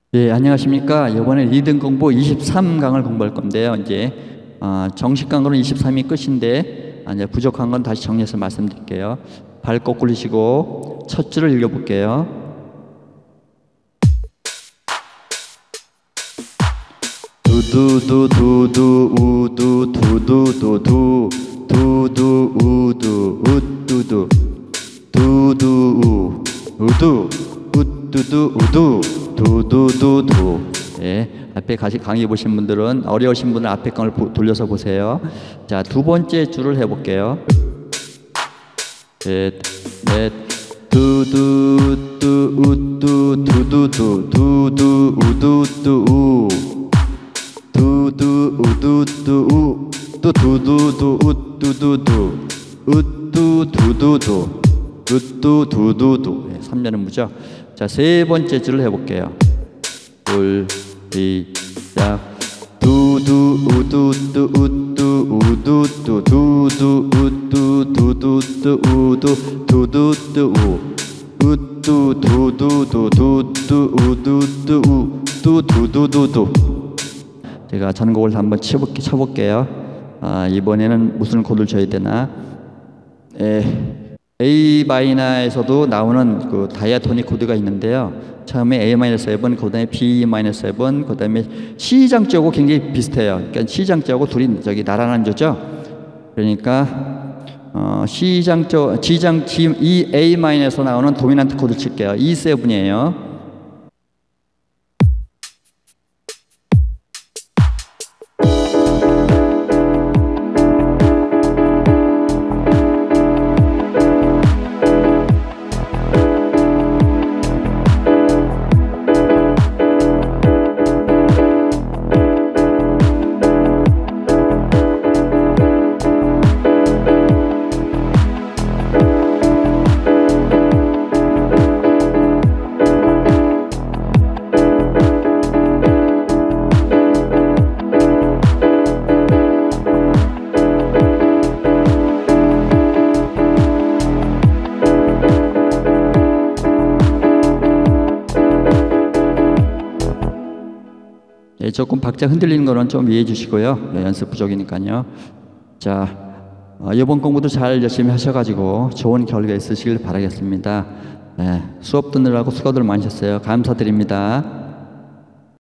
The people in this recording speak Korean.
예, 안녕하십니까. 이번에 리듬 공부 23강을 공부할 건데요. 이제 정식 강으로는 23이 끝인데 이제 부족한 건 다시 정리해서 말씀드릴게요. 발 거꾸로 시고 첫 줄을 읽어볼게요. 두두두 두두 우두 두두두두 두두 우두 우두두 두두 우 우두 우두두 우두 두두두두. 예, 앞에 강의 보신 분들은 어려우신 분은 앞에 강을 돌려서 보세요. 자, 두 번째 줄을 해볼게요. 넷, 넷, 두두 두 우두 두두두 두두 우두두 우 두두 우두두 우 또 두두두 우두두두 우두두두두 우두두두두. 예, 3년은 무죠. 자, 세 번째 줄을 해볼게요. 둘, 시작. 두두 우두두 우두 우두두 두두 우두 두두두 우두 두두두 우 우두 두두두 두두 우두두 우 두두두두두. 제가 전곡을 한번 쳐볼게요. 이번에는 무슨 코드를 쳐야 되나? A 마이너에서도 나오는 그 다이아토닉 코드가 있는데요. 처음에 A 마이너 7, 그다음에 B 마이너 7, 그다음에 C 장자하고 굉장히 비슷해요. 그러니까 C 장자하고 둘이 저기 나란한 조죠. 그러니까 C 장자, 이 A 마이너에서 나오는 도미넌트 코드 칠게요. E7이에요. 예, 조금 박자 흔들리는 거는 좀 이해해 주시고요. 예, 연습 부족이니까요. 자, 이번 공부도 잘 열심히 하셔가지고 좋은 결과 있으시길 바라겠습니다. 예, 수업 듣느라고 수고들 많으셨어요. 감사드립니다.